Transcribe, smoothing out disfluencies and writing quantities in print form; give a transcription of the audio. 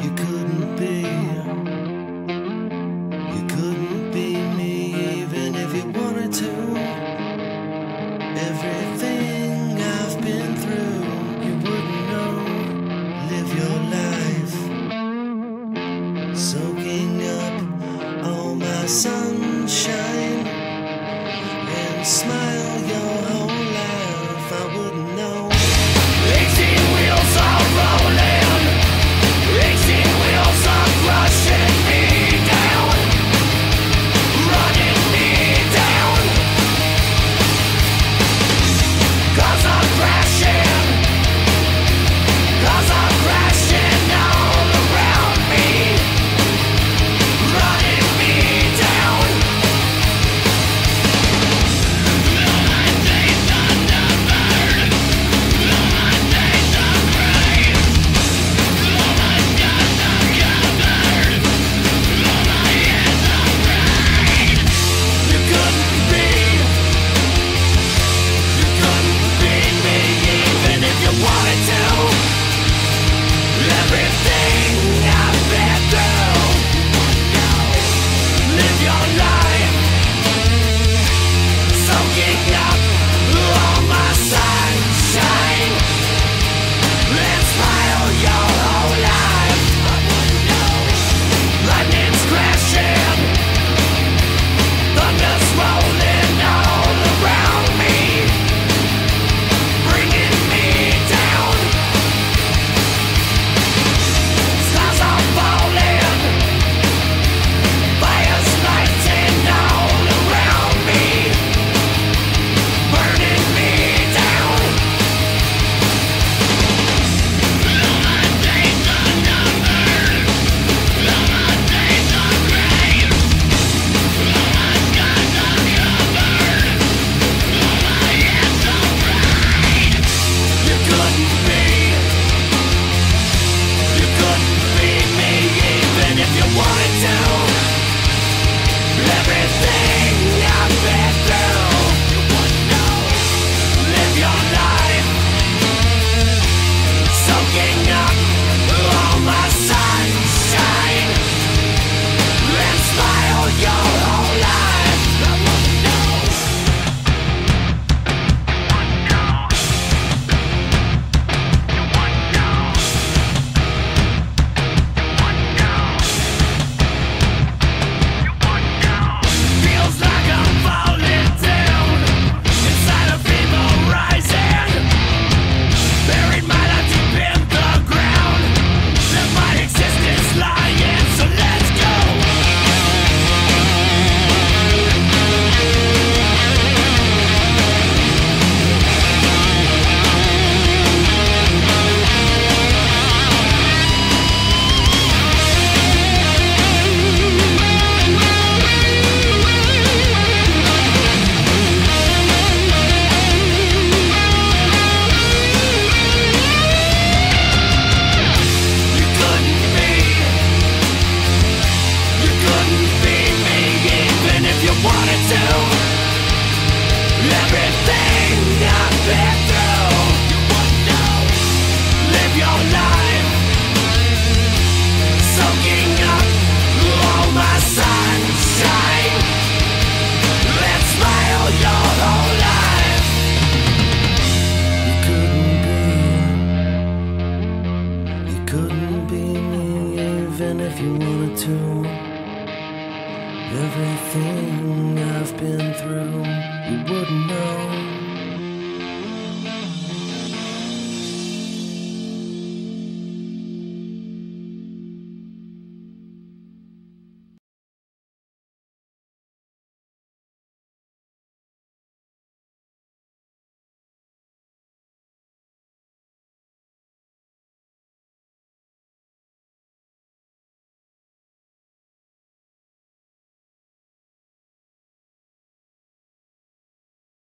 You couldn't be me even if you wanted to. Everything I've been through, you wouldn't know. Live your life, soaking up all my sunshine, and smile your whole life. I wouldn't know. 18 wheels are rolling, 18 wheels are crushing me down, running me down, 'cause I'm crashing, 'cause I'm crashing all around me, running me down. Even if you wanted to. Everything I've been through, you wouldn't know.